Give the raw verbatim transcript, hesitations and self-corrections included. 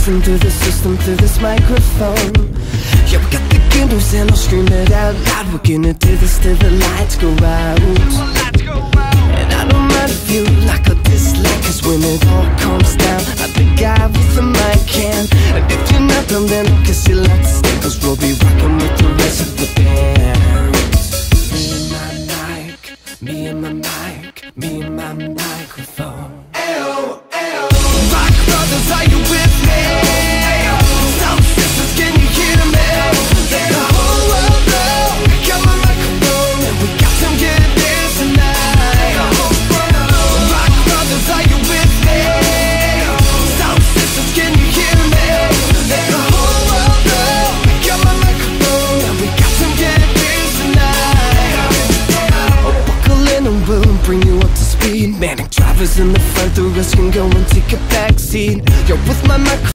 listen to the system through this microphone. Yeah, we got the good news and I'll scream it out loud. We're gonna do this till the lights go out. And I don't mind if you like or dislike, cause when it all comes down, I'm the guy with the mic can. And if you're not done, then I guess you'll have to stay, cause we'll be rocking with the rest of the band. Me and my mic, me and my mic, me and my microphone. Ayo, ayo. Rock brothers, are you with me? Sound sisters, can you hear me? Let the whole world know we got my microphone and we got some good news tonight. Rock brothers, are you with me? Sound sisters, can you hear me? Let the whole world know we got my microphone and we got some good news tonight. Oh, buckle in and we'll bring you up to speed. Manic drivers in the front, the rest can go and take a back seat. You're with my microphone.